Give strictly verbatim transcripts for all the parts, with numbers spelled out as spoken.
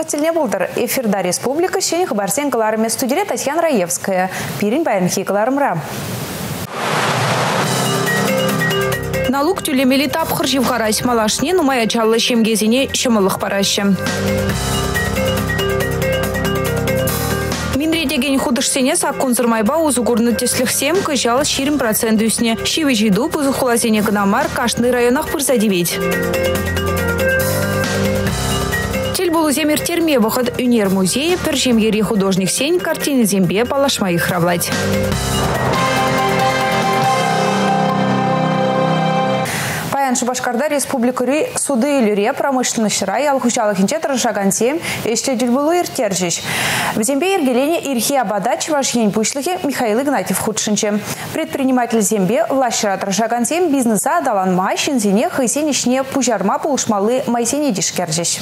студия эфирда республика шених барсен каларами студия Татьяна Раевская. Пирин баянхи каларымра. Налук тюлемели тапхыр живхарась малашни, но моя чалла шемгезине шемалых параща. Минредеген худышсене саккун зырмайба узугурны теслих сем кыжал ширим процент үсне. Шивы жиду пузухулазене гнамар кашны районах пырзадевить. Земер терме выход Юнер музея першемгери художник сень картины зембе палашма их равлать. Паян Шубашкарда республикари суды люре промышленность рай алхучалых инчетр шагансем еще дельбулу иртержищ. В зембе иргелене ирхи абадач вашень пушлихи Михаил Игнатьев худшинче. Предприниматель зембе влаширатор шагансем бизнеса далан майшин зене хайсенишне пужарма пулшмалы майсене дишкержищ.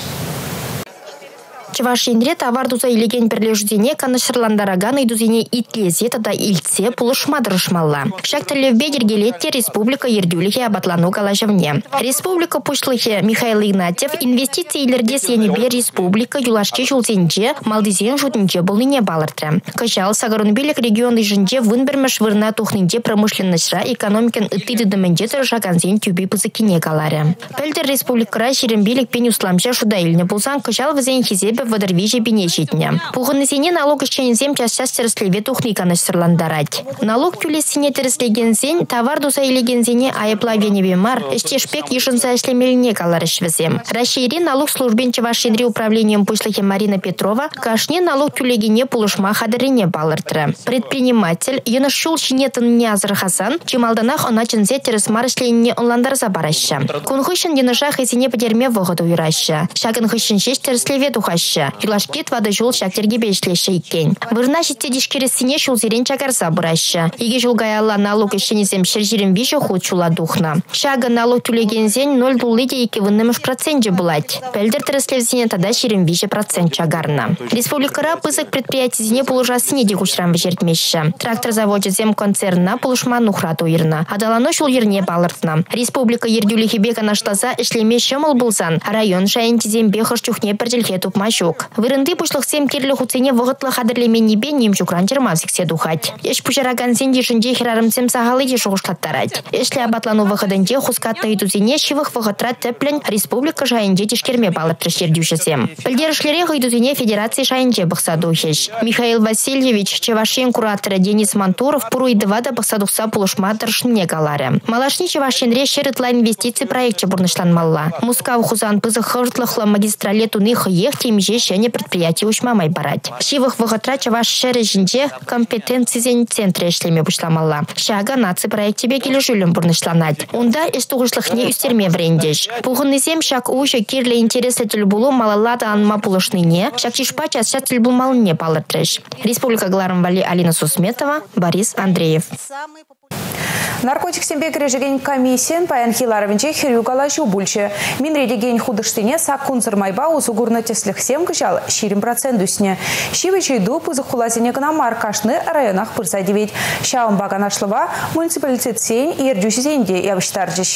Чавашинре товар дуза илеген перлеждене канашырландараган идузене итлезе тада ильце пулышмадырышмалла. Шактерлев бедергелетте республика ердюлихе абатлану калажевне. Республика пушлыхе Михаил Игнатьев инвестиции илерде сенебе республика юлашке жулзенже малдызен жутынче болыне балыртра. Кышал сагарунбелек регионы жынже вынбермеш вырна тухнынде промышленностьра экономикан ыттыдыдыменде тырышаганзен тюби пызыкине каларе. Пельдер республикара ширенбелек пен усламша шуда илне булсан кышал вызен хизебе в водорвиже бенечитня. Пуханысене налог исчензем час-час тереслеве тухни канашсырландарать. Налог тюлесене тереслегензен товар дуза илегензене айыплавене бемар эштешпек ешынса эшлемеліне каларышвезем. Расшири налог службен Чавашинри управлением пушлыхе Марина Петрова кашне налог тюлегене пулышма хадырине балыртыры. Предприниматель енышшул шинетін не азырхасан, чималданах она чынзе тересмар эшлейне онландарза бараща. Кунхышын енышах эсене петерме вғыду юраща. Шагын хышын шеш тереслеве тухаща. Юлашкет вады жол шактерге бешлеше иккен. Вырна шитте дишкересіне шулзерен чагарса бұраща. Еге жолгайалла налог ешенезем шержирен виже худ шула духна. Шага налог тюлегензен ноль дулыде еке выннымыш процент же булать. Пельдер тереслевзене тада ширен виже процент чагарна. Республикара пызык предприятизене полужасыне дегушрам вежертмеші. Трактор заводе зем концерна полушма нухрату ирна. Адалано шул ерне балыртна. Республика ердюлихебе канаштаза эшлеме шымыл булсан. Район шайынтизем бехыш чухне перделхе тупмашу. Вырынды пушлых сем кирлі хуцене вғытлы хадырленмені бен немчукран жермавсиксе духать. Еш пушараган сен дешінде хирарымцем сағалы еш оғыштаттарать. Эшлі абатлану вғыдынде хускатны идузене шивых вғытра тәплін республика жайынде тешкерме балыптыр шердюшесем. Пілдерішлері ғыдузене федерации жайынде бұқса духеш. Михаил Васильевич Чевашен кураторы Денис Мантуров пуруйдывада бұқса дұқса пулышма дыршыне калары. Малашни Чевашенре шерытла инвестиции проектче бурнышланмалла. Мускав хузан пызы хыртлықлы магистрале туны хыех темже және предприятие ушмамай барать. Шивых вғытра Чаваш шережінде компетенцизен центре эшлеме бушламалла. Шага наци проекте бегелі жүлім бурнышланать. Онда эстуғышлықне үстерме врендеш. Пуғынызем шак ушы кирлі интересы тюльбулу малалада анма пулышныне, шак чишпа час тюльбулмалыне палыртреш. Республика Гларамвали Алина Сусметова, Борис Андреев. Наркотик сембек режеген комиссиен паян хиларовинче хирюгала жубульче. Минредеген худыштыне саккун зырмайба узугурна теслих сем кыжал ширим процент үсне. Шивычей дуп узухулазене гнамар кашны районах пырсадевить. Шаун баганашлыва муниципалитет сень и ердюсизенде явыштарджищ.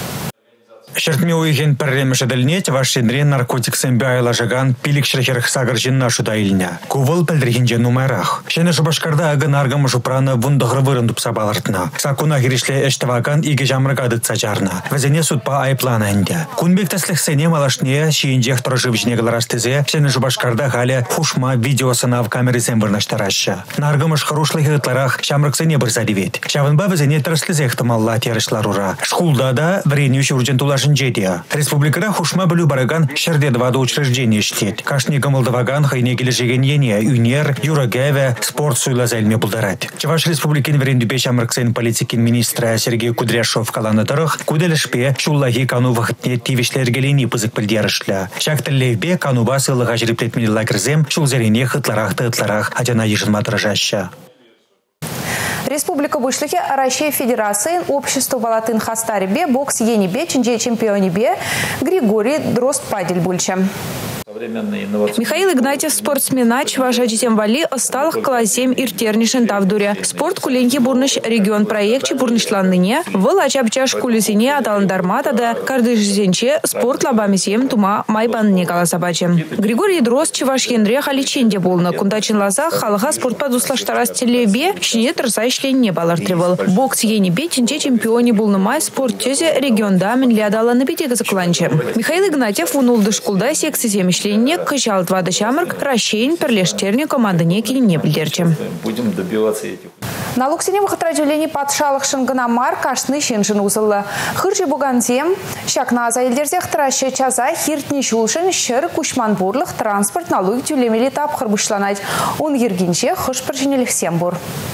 Шертме уйген пәрремеші ділнет вашшенре наркотик сәмбе айлажаган пилік шірхерх сағыр жинна шуда иліне. Кувыл пәлдіргенже нумайрақ. Шені Шубашкарда ағын арғым жупраны вұндығыры вырын тұпса балыртына. Сакуна хиришле әштіваган иге жамрыгады цачарна. Вәзене судпа айплана әнде. Кунбек тәслік сәне малашне шиінжех тұрыжып жнегаларастызе шені Шубашкарда халі фушма видеосына в камеры сәм вырнаштарашы. Нарғымыш хырушлы хиғытларақ шамрықсыне бір задевет. Шавынба вәзене тұрыслызех тымалла терішларура. Шхулда да вреню шуржен тулашын Республикада хушма білу бараган шерде двады учреждения штет. Кашни гамылдываган хайне келешеген ене, юнер, юрагеве, спорт суйла зәлме бұлдарат. Чаваш республикин верендюбе шамрыксен политикин министра Сергей Кудряшов каланатырых, куделешпе шуллахи кану вахытне тивишлергелени пызык пілдерішля. Шактіллевбе кану басылыға жіреплетмені лагерзем шулзерене хытларах-тытларах адяна ежынма тұржаща. Республика Бушлыхе Россия Федерации общество Балатын Хастарибе бокс енибе ченже чемпионибе Григорий Дрозд Падель Бульча. Михаил Игнатьев спортсменач важачитем вали осталых классем иртернишен тавдуре. Спорт куленьки бурныш регион проекте бурнышланныне, выл ачапчаш кулисине аталандармата да кардышзенче спорт лабамисем тума майбанне каласабачем. Григорий Дрозд чеваш ендре халиченде болны. Кундачин лаза халыха спортпа дуслаштарас телебе шине тырса не балартревал. Бокс ени бетинче чемпионе болны май спорт тезе регионда мен лядаланы бетеге закланче. Михаил Игнатьев унулды шкулда секции земешлене качал два дощамырк расшейн перлештерне командыне не билдерче. Будем добиваться этих. На луксине выходрадюлени подшалых шанганамар кашны шеншин узылы. Хыржи бугантем, шакна за елдерзех траща чаза хиртни шулшин шыр кушманбурлых транспорт налуг тюлемели тапхыр бушланать. Он ергинче хыш пржинелих сембур.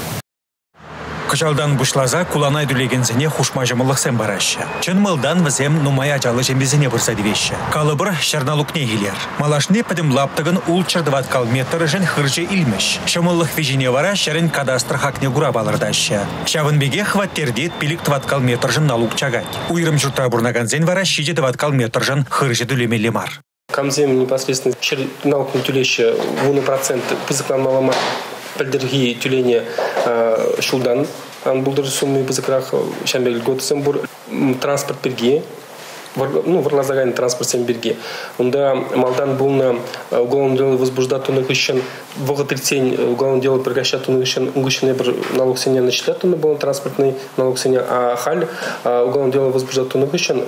Качалдан бушлаза куланай дүлегензіне хушмажымылық сен бараща. Чын мылдан візем нумай ачалы жембезіне бұрса девеші. Калыбыр шарналукне келер. Малашны падым лаптығын ул чырдываткал метр жын хыржы илмеш. Шымылық вежіне вара шарын кадастр хакне гура балырдаща. Шавынбеге хваттердет пилік тваткал метр жын налук чагать. Уйрым жұртра бурнаганзен вара шиде тваткал метр жын хыржы дүлемелі мар. Камзем непосредственно налук не тюлеща вуны процент пызыклан малама пельдерги тюление шулдан. Ан булдыр суммы бызыкрах шамбел год сембур транспорт берге. Ну, варлазагайный транспорт сем берге. Онда малдан был на уголовном деле возбуждать он еще в отрицень уголовное дело прекращать он еще угощенный налог сеня начислять он был транспортный налог сеня, а халь уголовное дело возбуждать он еще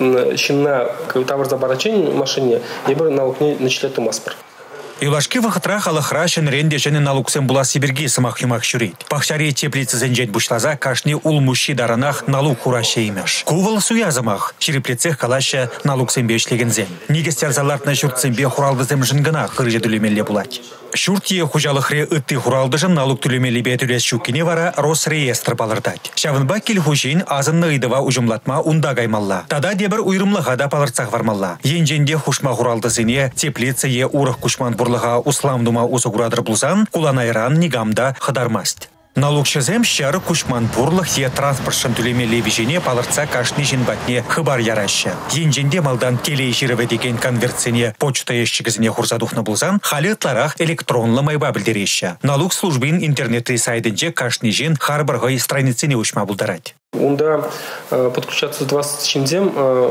щена товар за барачень машине не был налог не начислять он маспор. Юлашки вахтра халахра шенренде жені налуксен була сибирги сымақ юмақ шүрейд. Пахчари теплицы зенжет бушлаза кашни ул мущи даранах налук хураще имеш. Кувал суязымақ, шириплецех калаще налуксен бешлеген зен. Нигестер залартна шуртсенбе хуралды земжінгана хыржы дүлемелі булать. Шуртие хужалықре үтті хуралдыжын налук дүлемелі бетулес шуккіне вара Росреестр балырдать. Шавынба кел хужин азынны ыдыва ужымлатма унда гаймалла. Тада дебір уйрымлыға да палырцақ вармалла. Енженде хушма хуралдызыне теплицы е урық кушман бурлыға усламдума усугурадыр булсан, куланайран нигамда хыдармаст. Налукшызем шары кушман бурлых е транспортшын түлемелі вежене палырца кашни жинбатне хыбар яраща. Енженде малдан телей жирыве деген конвертсене почта ешчігізіне хурзадухны булсан, халетларах электронлы майба білдереща. Налук службин интернет сайдынже кашни жин харбырғай страницыне учма булдарать. Онда подключаться с двадцать чимзем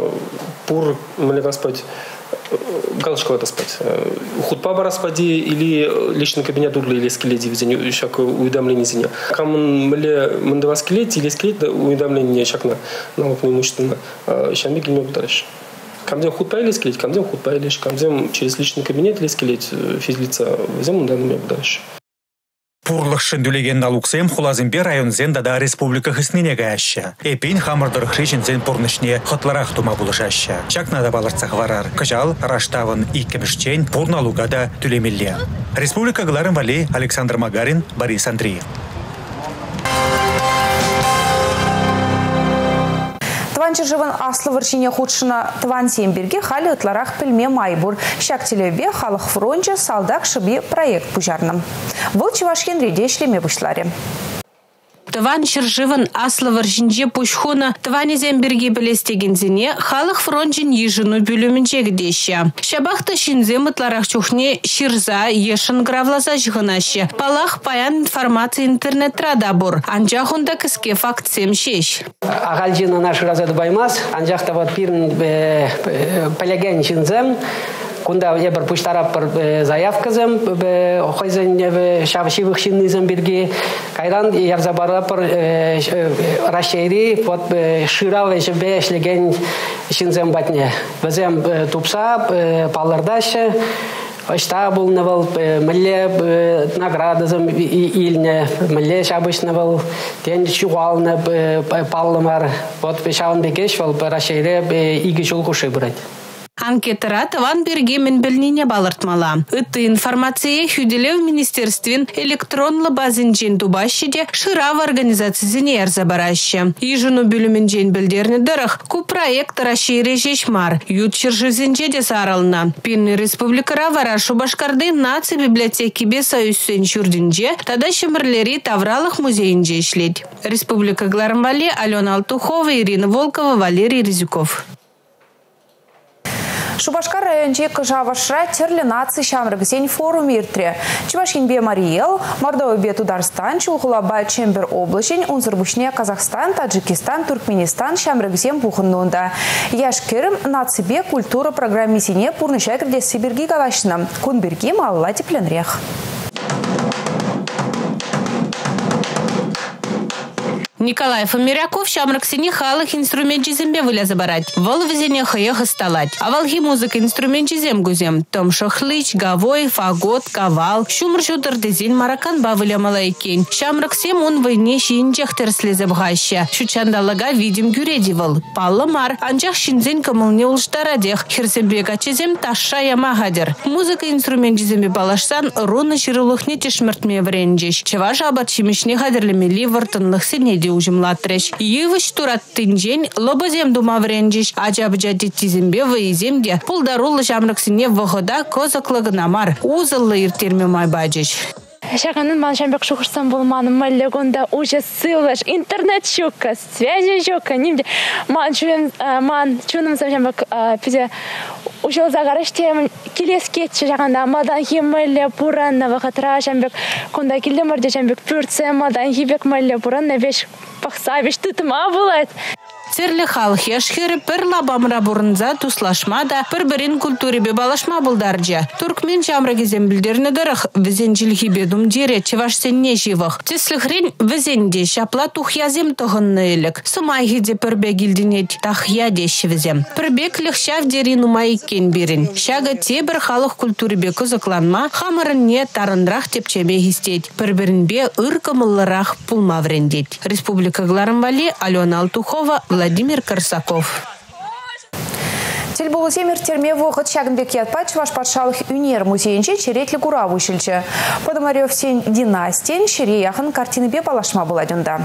пур, мали господь, галочку это спать. Худпа распади или личный кабинет угли или скелет дивизионе, шаг уведомление зеня. Кам мле мандава скелет или скелет уведомление шаг на налог имущественно. Шамби гильме ударишь. Камдем худпа или скелет, камдем худпа или камдем через личный кабинет или скелет физлица взем ударными ударишь. Пурлық шындулеген налуксем хулазымбе районзен дада республика хыснене гаяща. Эпин хамырдыр хрижинзен пурнышне хотларах тума булышаща. Чакнада балырцах варар. Кыжал, раштавын иккемішчен пурналугада түлемелле. Республика Гларым Вали, Александр Магарин, Борис Андреев. Живан аслы варчине худшына тван семберге хали ытларах пельме майбур. Шак телебе халық фронче салдак шыби проект пужарным. Бұл чевашкен реде шлеме бұшларе. Тван шыржывын аслы варжинже пушхуна тване земберге білестегензіне халық фронжин ежіну бүлімінчегі деші. Шабақта шинзем ытларах чухне шырза ешін гравлаза жығынашы. Палах паян информация интернет-рада бұр. Анжахунда кіске факт семшеш. Ағал жины наш разады баймас. Анжақта вот пирн полеген шинзем. Кунда ебір пуштарап бір заявказым, хойзен шавшивых шиннызым бірге. Кайран ярза барап бір расшейри, вот шырал ешібе эшлеген шинзем батне. Бізем тупса, палырдашы, Ошта был навал, мэле наградазым ильне, мэле шабыш навал, тен чугалны паллымар. Вот шавын бекеш вал, расшейре иги жолку шибрать. Анкетара таван берге мен білнене балыртмала. Үтті информация хүделеу министерствен электронлы базин жен дубашыде шырав организациясыне әрза барашы. Ежіну бүлімен жен білдерні дырық, ку проект рашире жешмар. Ют чыржызенже де саралына. Пенный республикара варашу башкарды наци библиотеки бе союзсен чурдинже, тада шымырлери тавралық музейінже ішлет. Республика Гларым Вали, Алена Алтухова, Ирина Волкова, Валерий Резюков. Шубашкар районче кыжавашра терлі наци шамрыгсен форум иртре. Чувашинбе Мариел, Мордовия Тударстан, Чулхулаба Чембер облачень, Унзырбушне Казахстан, Таджикистан, Туркменистан шамрыгсен пухыннунда. Яшкерім нацибе культура программисине пурнышайкерде Сибирги галашна. Кунберги малла тепленрех. Николай Фомиряков шамраксине халых инструмент жезембе выля забарать. Вол везене хаеха сталать. А волги музыка инструмент жезем гузем. Том шахлыч, гавой, фагот, кавал. Шумр шутер дезин маракан бавыля малайкень. Шамраксем он войне шинчах терсли забгаща. Шучандалага видим гюредивал. Палла мар. Анчах шинзен камылне улштарадех. Херсембега чезем таша ямагадер. Музыка инструмент жезембе балашсан руны ширулыхне тешмертме вренжеш. Чеважа абат чимишне хадерлеми ливартынлых сенеди ужимлатреш. Йывыш турат тынжень лобозем дума вренжеш. Аджабджа детизембе ваиземде. Пулдарулы шамраксине вғыда козаклыгынамар. Узыллы иртерме майбаджеш. Шаганын ман шамбек шухырсам болманым маллегонда уже ссылаш интернет щука, связи щука, нимде ман чуем ман чуным сам шамбек пизе ушел загарыштем килес кетче жаганда мадан химмелле пуранна вахатра шамбек конда килде марде шамбек пюрце мадан хибек малле пуранна веш пахса веш тытыма булат. Церлі халық ешхері пір лабамра бұрынза туслашмада пір-бірін культуребе балашма бұлдарджа. Туркмен жамрагезен білдерні дырық візен жылхи бедум дере чевашсенне живық. Тесліхрен візенде шапла тухязем тұғынны елік. Сумайхиде пірбе гілдінет тахя деші візем. Пірбек ліхшав дерін умайкен берін. Шага те бір халық культуребе күзікланма хамырын не тарынрақ тепчебе хистет. Пір-бірінбе ұркымылырақ пулма врендет. Республика Гларамвали, Алена Алтухова, Владимир Корсаков. Тельбулусемир терме вохот шагнбек ятпач ваш патшалық юнер музейінче черетлі кура вышылчы. Подамарев сен династиен шере яхын картины бе балашма буладюнда.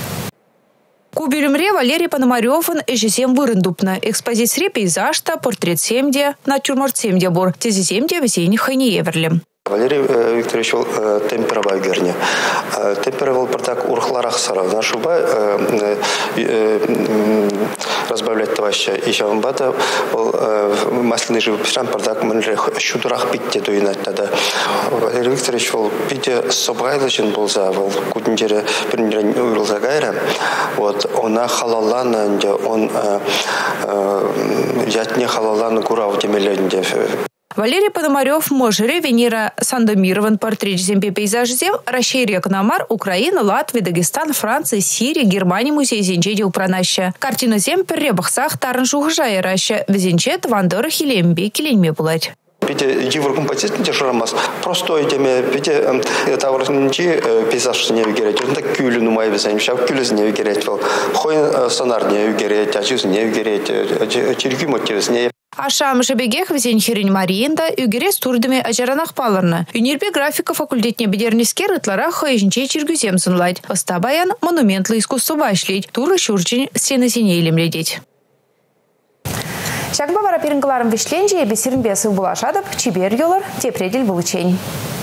Кубелюмре Валерий Пономаревын эжесем вырындупна. Экспозиция пейзажта, портрет семде, натюрморт семде бур. Тези семде весейни хайни эверли. Валерий Викторович был темперовой герни. Темперовал протак урхларах сарав. Нашуба разбавлять товарища. И шавамбата был масляный живописран протак манрех щудрах питте дуинать тогда. Валерий Викторович был питте собрайлочен был за был куднере принерен был за гайра. Вот она халалана, он ятне халалана гурав демеленде. Валерий Пономарев, Можере, Венера Сандомирован, портрет земпе пейзаж зем, Рощей Рекнамар, Украина, Латвия, Дагестан, Франция, Сирия, Германия, музей Зенчеди Упранаща. Картина зем перебахсах Таран Жухжая Раща, Везенчет, Вандора, Хилемби, Киленьме Булать. Пите евроком патентне шрамас простой теме пите таврнчи пейзаж не вигерет он так кюлю ну май везен шав кюлез не вигерет хой сонар не вигерет ачус не вигерет черги мотивс не Ашам жебегех везен херень Мариенда югере с турдами ажаранах паларна. Юнирбе графика факультетне бедернискер ытлара хайжинче чиргюзем сынлайт. Остабаян монументлы искусство башлить. Туры шурчин стены зенейлем ледеть. Шагба бара пирингаларым вишленже ебе сиринбесы булашадып, чибер йолар, тепредель булычень.